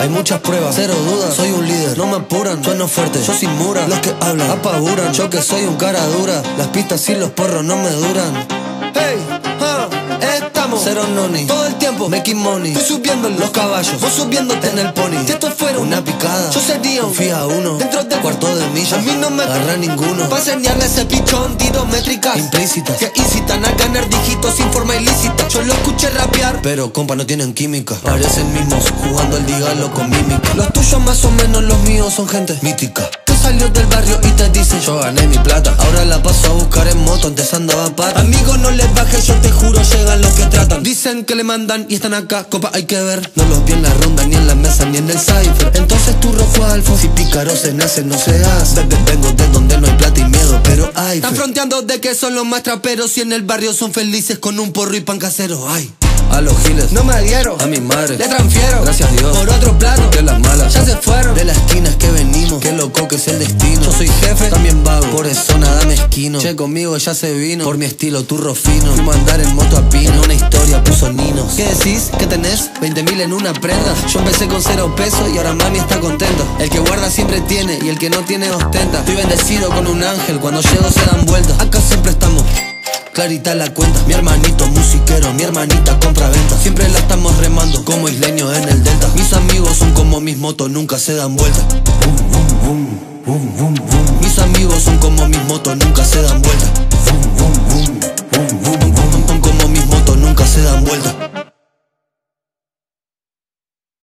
Hay muchas pruebas, cero dudas, soy un líder. No me apuran, sueno fuerte, yo sin mura. Los que hablan, apaburan, yo que soy un cara dura. Las pistas y los porros no me duran. Hey, estamos cero noni, todo el tiempo making money. Estoy subiendo los caballos, vos subiéndote en el pony. Si esto fuera una picada, yo sería un fía uno. Dentro del cuarto de milla, a mí no me agarra ninguno. Pa' enseñarle ese pichón, tiro métricas implícitas que incitan a ganar dígitos sin forma ilícita. Yo lo escuché rapear, pero compa no tienen química. Parecen mismos jugando al dígalo con mímica. Los tuyos más o menos, los míos son gente mítica. Salió del barrio y te dice yo gané mi plata. Ahora la paso a buscar en moto, antes andaba a pata. Amigos, no les bajes, yo te juro, llegan los que tratan. Dicen que le mandan y están acá, copa hay que ver. No los vi en la ronda, ni en la mesa, ni en el cipher. Entonces tu rojo alfo, si pícaro se nace, no se hace. Vengo de donde no hay plata y miedo, pero hay fe. Están fronteando de que son los más traperos y en el barrio son felices con un porro y pan casero. Ay, a los giles no me adhiero, a mi madre le transfiero, gracias a Dios, por otro plano, que las malas ya se fueron. De las esquinas que venimos, qué loco que es el destino. Yo soy jefe, también vago, por eso nada mezquino. Che, conmigo ya se vino, por mi estilo turro fino. Fuimos a andar en moto a pino, una historia puso ninos. ¿Qué decís? ¿Qué tenés? 20.000 en una prenda. Yo empecé con 0 pesos y ahora mami está contento. El que guarda siempre tiene y el que no tiene ostenta. Estoy bendecido con un ángel, cuando llego se dan vueltas. Acá siempre estamos clarita la cuenta. Mi hermanito musiquero, mi hermanita compra-venta. Siempre la estamos remando como isleños en el delta. Mis amigos son como mis motos, nunca se dan vuelta. Mis amigos son como mis motos, nunca se dan vuelta. Son como mis motos, nunca se dan vuelta.